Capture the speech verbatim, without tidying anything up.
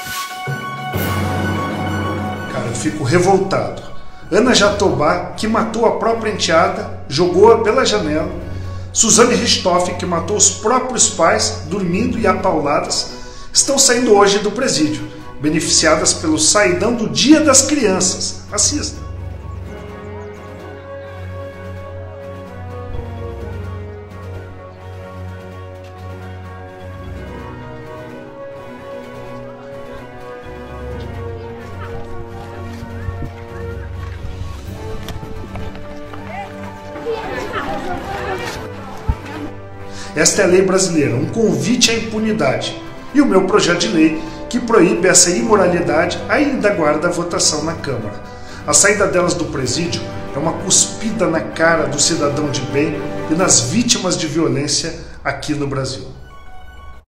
Cara, eu fico revoltado. Ana Jatobá, que matou a própria enteada, jogou-a pela janela. Suzane Richthofen, que matou os próprios pais, dormindo e apauladas, estão saindo hoje do presídio, beneficiadas pelo saidão do Dia das Crianças. Assista. Esta é a lei brasileira, um convite à impunidade. E o meu projeto de lei, que proíbe essa imoralidade, ainda aguarda a votação na Câmara. A saída delas do presídio é uma cuspida na cara do cidadão de bem e nas vítimas de violência aqui no Brasil.